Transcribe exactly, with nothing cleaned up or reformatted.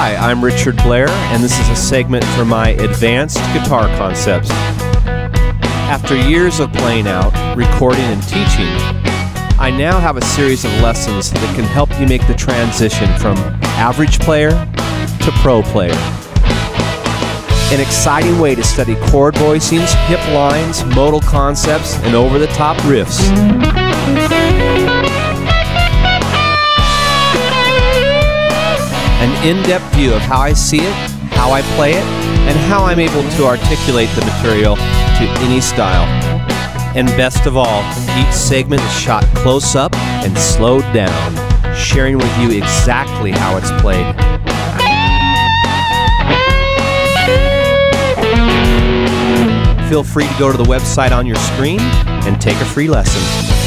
Hi, I'm Richard Blair, and this is a segment from my Advanced Guitar Concepts. After years of playing out, recording, and teaching, I now have a series of lessons that can help you make the transition from average player to pro player. An exciting way to study chord voicings, hip lines, modal concepts, and over-the-top riffs. An in-depth view of how I see it, how I play it, and how I'm able to articulate the material to any style. And best of all, each segment is shot close up and slowed down, sharing with you exactly how it's played. Feel free to go to the website on your screen and take a free lesson.